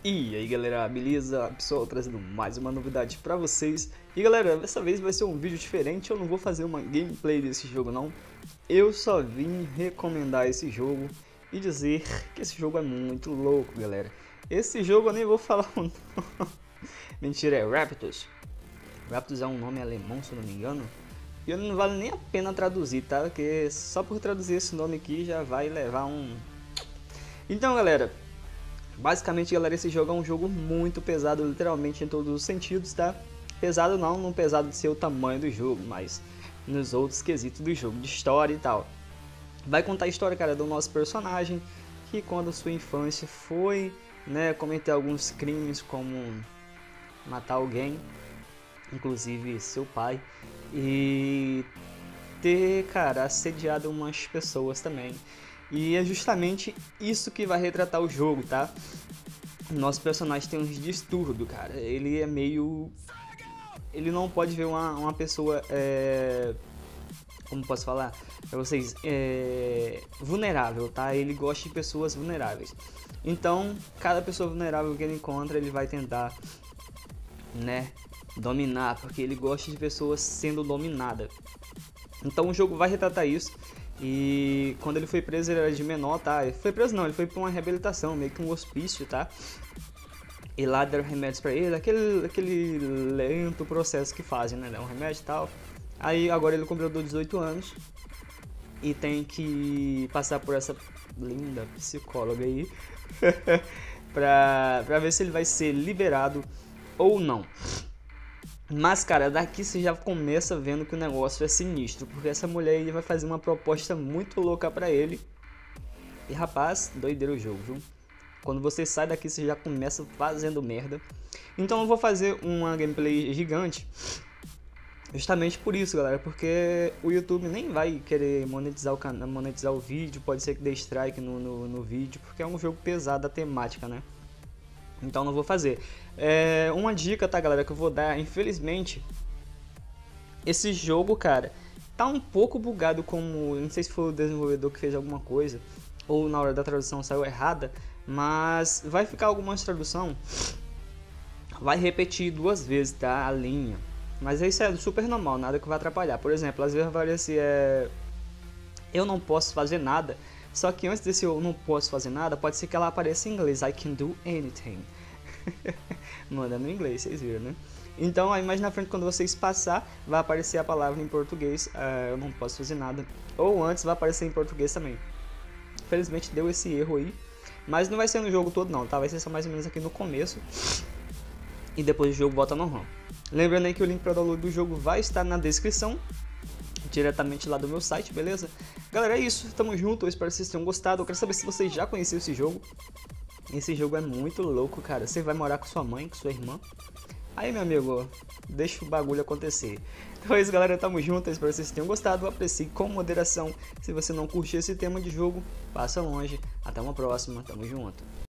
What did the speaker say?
E aí galera, beleza? Pessoal, trazendo mais uma novidade pra vocês. E galera, dessa vez vai ser um vídeo diferente, eu não vou fazer uma gameplay desse jogo não. Eu só vim recomendar esse jogo e dizer que esse jogo é muito louco, galera. Esse jogo eu nem vou falar o nome. Mentira, é Raptors. Raptors é um nome alemão, se eu não me engano. E não vale nem a pena traduzir, tá? Porque só por traduzir esse nome aqui já vai levar um... Então galera... Basicamente, galera, esse jogo é um jogo muito pesado, literalmente em todos os sentidos, tá? Pesado não pesado de ser o tamanho do jogo, mas nos outros quesitos do jogo, de história e tal. Vai contar a história, cara, do nosso personagem, que quando sua infância foi, né, cometer alguns crimes como matar alguém, inclusive seu pai, e ter, cara, assediado umas pessoas também. E é justamente isso que vai retratar o jogo, tá? Nosso personagem tem uns distúrbios, cara. Ele é meio... Ele não pode ver uma pessoa... Como posso falar? Pra vocês... Vulnerável, tá? Ele gosta de pessoas vulneráveis. Então, cada pessoa vulnerável que ele encontra, ele vai tentar, né, dominar. Porque ele gosta de pessoas sendo dominadas. Então o jogo vai retratar isso. E quando ele foi preso, ele era de menor, tá? Ele foi preso não, ele foi pra uma reabilitação, meio que um hospício, tá? E lá deram remédios pra ele, aquele lento processo que fazem, né? Dá um remédio e tal. Aí agora ele completou 18 anos e tem que passar por essa linda psicóloga aí pra ver se ele vai ser liberado ou não. Mas, cara, daqui você já começa vendo que o negócio é sinistro, porque essa mulher aí vai fazer uma proposta muito louca pra ele. E, rapaz, doideira o jogo, viu? Quando você sai daqui, você já começa fazendo merda. Então eu vou fazer uma gameplay gigante, justamente por isso, galera, porque o YouTube nem vai querer monetizar o canal, monetizar o vídeo, pode ser que dê strike no vídeo, porque é um jogo pesado a temática, né? Então não vou fazer. Uma dica, tá, galera, que eu vou dar, infelizmente, esse jogo, cara, tá um pouco bugado, como, não sei se foi o desenvolvedor que fez alguma coisa, ou na hora da tradução saiu errada, mas vai ficar algumas tradução, vai repetir 2 vezes, tá, a linha, mas isso é super normal, nada que vai atrapalhar. Por exemplo, às vezes vai aparecer, eu não posso fazer nada. Só que antes desse eu não posso fazer nada, pode ser que ela apareça em inglês. I can do anything. Manda no inglês, vocês viram, né? Então aí mais na frente, quando vocês passar, vai aparecer a palavra em português. Eu não posso fazer nada. Ou antes vai aparecer em português também. Infelizmente deu esse erro aí. Mas não vai ser no jogo todo não, tá? Vai ser só mais ou menos aqui no começo. E depois o jogo volta normal. Lembrando aí que o link para download do jogo vai estar na descrição, diretamente lá do meu site, beleza? Galera, é isso, tamo junto, eu espero que vocês tenham gostado. Eu quero saber se vocês já conheciam esse jogo. Esse jogo é muito louco, cara. Você vai morar com sua mãe, com sua irmã. Aí, meu amigo, deixa o bagulho acontecer. Então é isso, galera, tamo junto, eu espero que vocês tenham gostado. Aprecie com moderação. Se você não curtiu esse tema de jogo, passa longe. Até uma próxima, tamo junto.